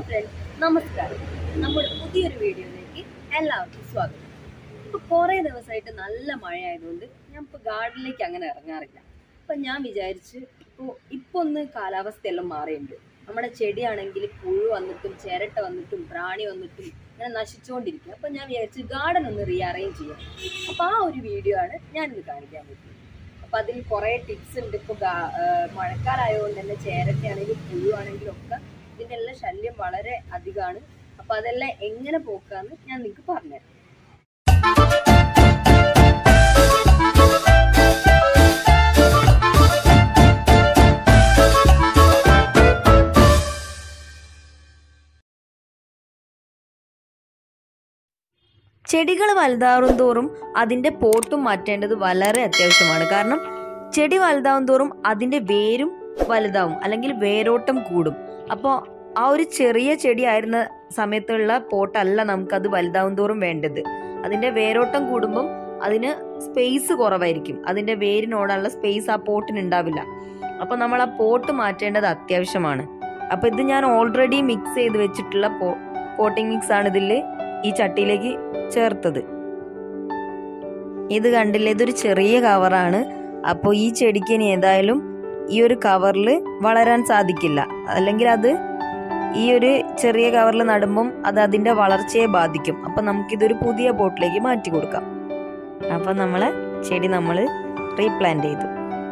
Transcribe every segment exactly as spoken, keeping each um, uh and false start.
Friends, നമസ്കാരം. നമ്മുടെ പുതിയൊരു വീഡിയോയിലേക്ക് എല്ലാവർക്കും സ്വാഗതം. ഇപ്പോൾ കുറേ ദിവസമായിട്ട് നല്ല മഴയായതുകൊണ്ട് ഞാൻ ഇപ്പോൾ ഗാർഡനിലേക്ക് അങ്ങനെ ഇറങ്ങാറില്ല. അപ്പം ഞാൻ വിചാരിച്ച് ഇപ്പോൾ ഇപ്പോൾ ഒന്ന് കാലാവസ്ഥയെല്ലാം മാറിയിട്ടുണ്ട്. നമ്മുടെ ചെടിയാണെങ്കിൽ പുഴു വന്നിട്ടും ചിരട്ട വന്നിട്ടും പ്രാണി വന്നിട്ടും അങ്ങനെ നശിച്ചുകൊണ്ടിരിക്കുക. അപ്പം ഞാൻ വിചാരിച്ച് ഗാർഡൻ ഒന്ന് റീഅറേഞ്ച് ചെയ്യാം. അപ്പോൾ ആ ഒരു വീഡിയോ ആണ് ഞാനിത് കാണിക്കാൻ പറ്റുന്നത്. അപ്പം അതിൽ കുറേ ടിപ്സ് ഉണ്ട്. ഇപ്പോൾ മഴക്കാലമായതുകൊണ്ട് തന്നെ ചേരട്ടയാണെങ്കിലും പുഴുവാണെങ്കിലും ഒക്കെ ഇതിൻ്റെ എല്ലാം ശല്യം വളരെ അധികമാണ്. അപ്പം അതെല്ലാം എങ്ങനെ പോക്കാന്ന് ഞാൻ നിങ്ങൾക്ക് പറഞ്ഞുതരാം. ചെടികൾ വലുതാവും തോറും അതിൻ്റെ പോട്ടും മാറ്റേണ്ടത് വളരെ അത്യാവശ്യമാണ്. കാരണം ചെടി വലുതാവും തോറും അതിൻ്റെ വേരും വലുതാവും, അല്ലെങ്കിൽ വേരോട്ടം കൂടും. അപ്പോൾ ആ ഒരു ചെറിയ ചെടി ആയിരുന്ന സമയത്തുള്ള പോട്ടല്ല നമുക്കത് വലുതാവും തോറും വേണ്ടത്. അതിൻ്റെ വേരോട്ടം കൂടുമ്പം അതിന് സ്പേസ് കുറവായിരിക്കും, അതിൻ്റെ വേരിനോടുള്ള സ്പേസ് ആ പോട്ടിന് ഉണ്ടാവില്ല. അപ്പോൾ നമ്മൾ ആ പോട്ട് മാറ്റേണ്ടത് അത്യാവശ്യമാണ്. അപ്പോൾ ഇത് ഞാൻ ഓൾറെഡി മിക്സ് ചെയ്ത് വെച്ചിട്ടുള്ള പോ പോട്ടിംഗ് മിക്സ് ആണ് ഇതിൽ ഈ ചട്ടിയിലേക്ക് ചേർത്തത്. ഇത് കണ്ടില്ലേ, ഇതൊരു ചെറിയ കവറാണ്. അപ്പോൾ ഈ ചെടിക്ക് ഇനി ഏതായാലും ഈ ഒരു കവറിൽ വളരാൻ സാധിക്കില്ല, അല്ലെങ്കിൽ അത് ഈ ഒരു ചെറിയ കവറിൽ നടുമ്പം അത് അതിൻ്റെ വളർച്ചയെ ബാധിക്കും. അപ്പം നമുക്കിതൊരു പുതിയ പോട്ടിലേക്ക് മാറ്റി കൊടുക്കാം. അപ്പം നമ്മളെ ചെടി നമ്മൾ റീപ്ലാന്റ് ചെയ്തു.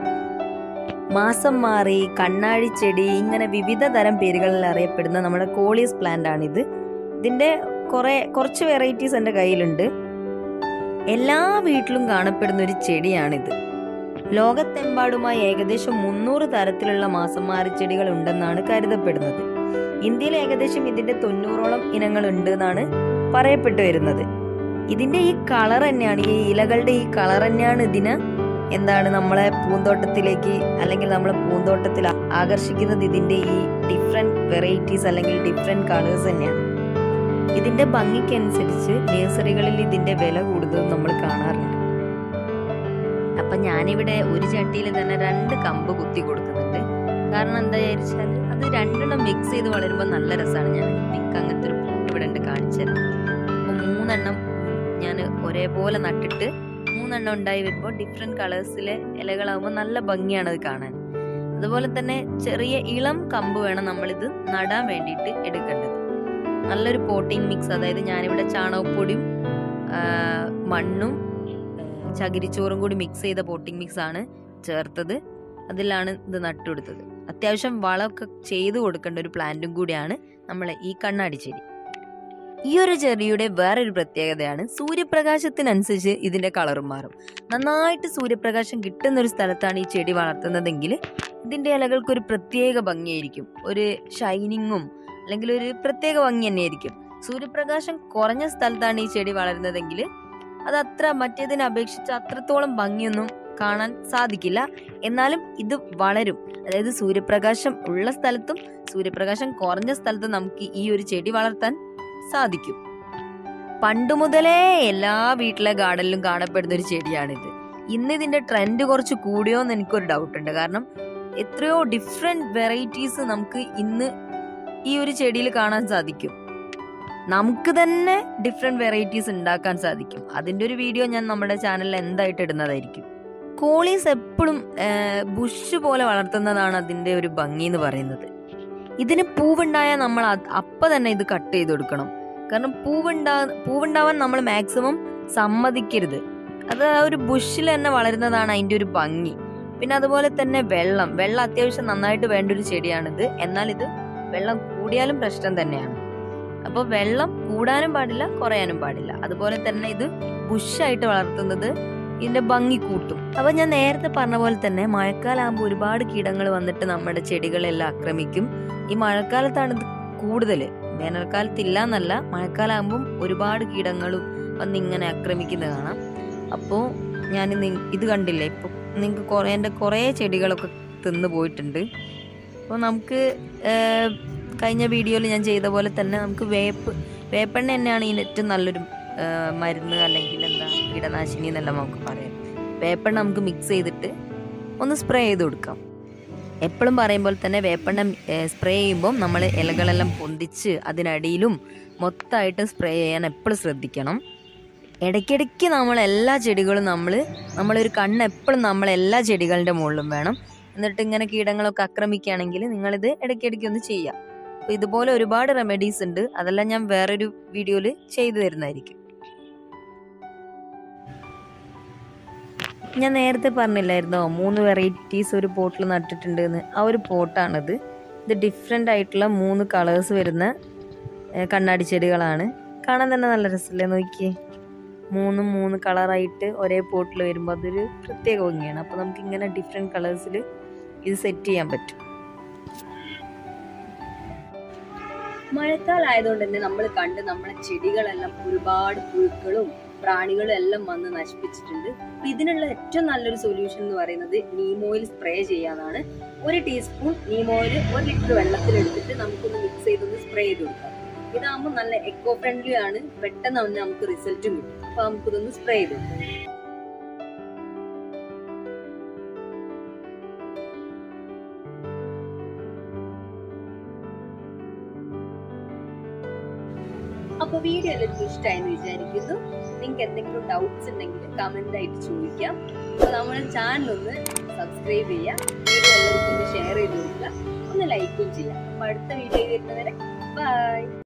മാസം മാറി, കണ്ണാടിച്ചെടി, ഇങ്ങനെ വിവിധ തരം പേരുകളിൽ അറിയപ്പെടുന്ന നമ്മുടെ കോളിയസ് പ്ലാന്റ് ആണിത്. ഇതിൻ്റെ കുറേ കുറച്ച് വെറൈറ്റീസ് എൻ്റെ കയ്യിലുണ്ട്. എല്ലാ വീട്ടിലും കാണപ്പെടുന്ന ഒരു ചെടിയാണിത്. ലോകത്തെമ്പാടുമായി ഏകദേശം മുന്നൂറ് തരത്തിലുള്ള മാസം മാറി ചെടികൾ ഉണ്ടെന്നാണ് കരുതപ്പെടുന്നത്. ഇന്ത്യയിൽ ഏകദേശം ഇതിന്റെ തൊണ്ണൂറോളം ഇനങ്ങൾ ഉണ്ട് എന്നാണ് പറയപ്പെട്ടു വരുന്നത്. ഇതിന്റെ ഈ കളർ തന്നെയാണ്, ഈ ഇലകളുടെ ഈ കളർ തന്നെയാണ് ഇതിന് എന്താണ് നമ്മളെ പൂന്തോട്ടത്തിലേക്ക്, അല്ലെങ്കിൽ നമ്മളെ പൂന്തോട്ടത്തിൽ ആകർഷിക്കുന്നത്. ഇതിന്റെ ഈ ഡിഫറെന്റ് വെറൈറ്റീസ് അല്ലെങ്കിൽ ഡിഫറെന്റ് കളേഴ്സ് തന്നെയാണ്. ഇതിന്റെ ഭംഗിക്കനുസരിച്ച് നഴ്സറികളിൽ ഇതിന്റെ വില കൂടുതൽ നമ്മൾ കാണാറുണ്ട്. അപ്പൊ ഞാനിവിടെ ഒരു ചട്ടിയിൽ തന്നെ രണ്ട് കമ്പ് കുത്തി കൊടുക്കുന്നുണ്ട്. കാരണം എന്താ വിചാരിച്ചാൽ അത് രണ്ടെണ്ണം മിക്സ് ചെയ്ത് വളരുമ്പോൾ നല്ല രസമാണ്. ഞാൻ നിങ്ങൾക്ക് അങ്ങനത്തെ ഒരു പോട്ട് ഇവിടെ ഉണ്ട്, കാണിച്ചു തരാം. അപ്പോൾ മൂന്നെണ്ണം ഞാൻ ഒരേപോലെ നട്ടിട്ട് മൂന്നെണ്ണം ഉണ്ടായി വരുമ്പോൾ ഡിഫറെന്റ് കളേഴ്സിലെ ഇലകളാകുമ്പോൾ നല്ല ഭംഗിയാണ് അത് കാണാൻ. അതുപോലെ തന്നെ ചെറിയ ഇളം കമ്പ് വേണം നമ്മളിത് നടാൻ വേണ്ടിയിട്ട് എടുക്കേണ്ടത്. നല്ലൊരു പോട്ടിംഗ് മിക്സ്, അതായത് ഞാനിവിടെ ചാണകപ്പൊടിയും മണ്ണും ചകിരിച്ചോറും കൂടി മിക്സ് ചെയ്ത പോട്ടിംഗ് മിക്സ് ആണ് ചേർത്തത്. അതിലാണ് ഇത് നട്ടുകൊടുത്തത്. അത്യാവശ്യം വളമൊക്കെ ചെയ്തു കൊടുക്കേണ്ട ഒരു പ്ലാന്റും കൂടിയാണ് നമ്മളെ ഈ കണ്ണാടി ചെടി. ഈ ഒരു ചെടിയുടെ വേറൊരു പ്രത്യേകതയാണ് സൂര്യപ്രകാശത്തിനനുസരിച്ച് ഇതിന്റെ കളറും മാറും. നന്നായിട്ട് സൂര്യപ്രകാശം കിട്ടുന്ന ഒരു സ്ഥലത്താണ് ഈ ചെടി വളർത്തുന്നതെങ്കിൽ ഇതിന്റെ ഇലകൾക്ക് ഒരു പ്രത്യേക ഭംഗിയായിരിക്കും, ഒരു ഷൈനിങ്ങും അല്ലെങ്കിൽ ഒരു പ്രത്യേക ഭംഗി തന്നെയായിരിക്കും. സൂര്യപ്രകാശം കുറഞ്ഞ സ്ഥലത്താണ് ഈ ചെടി വളരുന്നതെങ്കിൽ അത് അത്ര മറ്റേതിനെ അപേക്ഷിച്ച് അത്രത്തോളം ഭംഗിയൊന്നും കാണാൻ സാധിക്കില്ല. എന്നാലും ഇത് വളരും. അതായത് സൂര്യപ്രകാശം ഉള്ള സ്ഥലത്തും സൂര്യപ്രകാശം കുറഞ്ഞ സ്ഥലത്തും നമുക്ക് ഈ ഒരു ചെടി വളർത്താൻ സാധിക്കും. പണ്ടു മുതലേ എല്ലാ വീട്ടിലെ ഗാർഡനിലും കാണപ്പെടുന്ന ഒരു ചെടിയാണിത്. ഇന്ന് ഇതിന്റെ ട്രെൻഡ് കുറച്ച് കൂടിയോ എന്ന് എനിക്കൊരു ഡൗട്ട് ഉണ്ട്. കാരണം എത്രയോ ഡിഫറെന്റ് വെറൈറ്റീസ് നമുക്ക് ഇന്ന് ഈ ഒരു ചെടിയിൽ കാണാൻ സാധിക്കും. നമുക്ക് തന്നെ ഡിഫറെന്റ് വെറൈറ്റീസ് ഉണ്ടാക്കാൻ സാധിക്കും. അതിൻ്റെ ഒരു വീഡിയോ ഞാൻ നമ്മുടെ ചാനലിൽ എന്തായിട്ട് ഇടുന്നതായിരിക്കും. കോളീസ് എപ്പോഴും ബുഷ് പോലെ വളർത്തുന്നതാണ് അതിൻ്റെ ഒരു ഭംഗി എന്ന് പറയുന്നത്. ഇതിന് പൂവുണ്ടായാൽ നമ്മൾ അപ്പം തന്നെ ഇത് കട്ട് ചെയ്ത് കൊടുക്കണം. കാരണം പൂവുണ്ടാ പൂവുണ്ടാവാൻ നമ്മൾ മാക്സിമം സമ്മതിക്കരുത്. അത് ആ ഒരു ബുഷിൽ തന്നെ വളരുന്നതാണ് അതിൻ്റെ ഒരു ഭംഗി. പിന്നെ അതുപോലെ തന്നെ വെള്ളം വെള്ളം അത്യാവശ്യം നന്നായിട്ട് വേണ്ട ഒരു ചെടിയാണിത്. എന്നാൽ ഇത് വെള്ളം കൂടിയാലും പ്രശ്നം തന്നെയാണ്. അപ്പോൾ വെള്ളം കൂടാനും പാടില്ല, കുറയാനും പാടില്ല. അതുപോലെ തന്നെ ഇത് ബുഷായിട്ട് വളർത്തുന്നത് ഇതിന്റെ ഭംഗി കൂട്ടും. അപ്പൊ ഞാൻ നേരത്തെ പറഞ്ഞ പോലെ തന്നെ മഴക്കാലാകുമ്പോൾ ഒരുപാട് കീടങ്ങൾ വന്നിട്ട് നമ്മുടെ ചെടികളെല്ലാം ആക്രമിക്കും. ഈ മഴക്കാലത്താണ് ഇത് കൂടുതൽ, വേനൽക്കാലത്തില്ല എന്നല്ല, മഴക്കാലാകുമ്പം ഒരുപാട് കീടങ്ങളും വന്ന് ഇങ്ങനെ ആക്രമിക്കുന്നത് കാണാം. അപ്പോൾ ഞാൻ ഇത് കണ്ടില്ലേ, ഇപ്പൊ നിങ്ങൾക്ക് കുറേ എൻ്റെ കുറേ ചെടികളൊക്കെ തിന്നു പോയിട്ടുണ്ട്. അപ്പോൾ നമുക്ക് കഴിഞ്ഞ വീഡിയോയിൽ ഞാൻ ചെയ്ത പോലെ തന്നെ നമുക്ക് വേപ്പ് വേപ്പെണ്ണ തന്നെയാണ് ഈ ഏറ്റവും നല്ലൊരു മരുന്ന്, അല്ലെങ്കിൽ എന്താ കീടനാശിനി എന്നെല്ലാം നമുക്ക് പറയാം. വേപ്പെണ്ണ നമുക്ക് മിക്സ് ചെയ്തിട്ട് ഒന്ന് സ്പ്രേ ചെയ്ത് കൊടുക്കാം. എപ്പോഴും പറയുമ്പോൾ തന്നെ വേപ്പെണ്ണ സ്പ്രേ ചെയ്യുമ്പോൾ നമ്മൾ ഇലകളെല്ലാം പൊന്തിച്ച് അതിനടിയിലും മൊത്തമായിട്ട് സ്പ്രേ ചെയ്യാൻ എപ്പോഴും ശ്രദ്ധിക്കണം. ഇടയ്ക്കിടയ്ക്ക് നമ്മൾ എല്ലാ ചെടികളും നമ്മൾ നമ്മളൊരു കണ്ണ് എപ്പോഴും നമ്മൾ എല്ലാ ചെടികളുടെ മുകളിലും വേണം. എന്നിട്ട് ഇങ്ങനെ കീടങ്ങളൊക്കെ ആക്രമിക്കുകയാണെങ്കിൽ നിങ്ങളിത് ഇടയ്ക്കിടയ്ക്ക് ഒന്ന് ചെയ്യാം. അപ്പോൾ ഇതുപോലെ ഒരുപാട് റെമഡീസ് ഉണ്ട്, അതെല്ലാം ഞാൻ വേറൊരു വീഡിയോയിൽ ചെയ്തു തരുന്നതായിരിക്കും. ഞാൻ നേരത്തെ പറഞ്ഞില്ലായിരുന്നോ മൂന്ന് വെറൈറ്റീസ് ഒരു പോട്ടിൽ നട്ടിട്ടുണ്ട് എന്ന്. ആ ഒരു പോട്ടാണിത്. ഇത് ഡിഫറെൻ്റ് ആയിട്ടുള്ള മൂന്ന് കളേഴ്സ് വരുന്ന കണ്ണാടി ചെടികളാണ്. കാണാൻ തന്നെ നല്ല രസമല്ലേ, നോക്കിയേ. മൂന്നും മൂന്ന് കളറായിട്ട് ഒരേ പോട്ടിൽ വരുമ്പോൾ അതൊരു പ്രത്യേക ഭംഗിയാണ്. അപ്പോൾ നമുക്ക് ഇങ്ങനെ ഡിഫറെൻറ്റ് കളേഴ്സിൽ ഇത് സെറ്റ് ചെയ്യാൻ പറ്റും. മഴക്കാലമായതുകൊണ്ട് തന്നെ നമ്മൾ കണ്ട് നമ്മളെ ചെടികളെല്ലാം ഒരുപാട് പുഴുക്കളും പ്രാണികളും എല്ലാം വന്ന് നശിപ്പിച്ചിട്ടുണ്ട്. അപ്പൊ ഇതിനുള്ള ഏറ്റവും നല്ലൊരു സൊല്യൂഷൻ എന്ന് പറയുന്നത് നീം ഓയിൽ സ്പ്രേ ചെയ്യാനാണ്. ഒരു ടീസ്പൂൺ നീം ഓയിൽ ഒരു ലിറ്റർ വെള്ളത്തിൽ എടുത്തിട്ട് നമുക്കൊന്ന് മിക്സ് ചെയ്തൊന്ന് സ്പ്രേ ചെയ്ത് കൊടുക്കാം. ഇതാകുമ്പോൾ നല്ല എക്കോ ഫ്രണ്ട്ലി ആണ്, പെട്ടെന്ന് തന്നെ നമുക്ക് റിസൾട്ടും കിട്ടും. അപ്പൊ നമുക്കിതൊന്ന് സ്പ്രേ ചെയ്ത് കൊടുക്കാം. അപ്പൊ വീഡിയോ എല്ലാവർക്കും ഇഷ്ടമായെന്ന് വിചാരിക്കുന്നു. നിങ്ങൾക്ക് എന്തെങ്കിലും ഡൗട്ട്സ് ഉണ്ടെങ്കിൽ കമന്റ് ആയിട്ട് ചോദിക്കാം. അപ്പൊ നമ്മുടെ ചാനൽ ഒന്ന് സബ്സ്ക്രൈബ് ചെയ്യുക, വീഡിയോ എല്ലാവർക്കും ഒന്ന് ഷെയർ ചെയ്ത് കൊടുക്കുക, ഒന്ന് ലൈക്കും ചെയ്യാം. അപ്പൊ അടുത്ത വീഡിയോ വരുന്നവരെ ബൈ.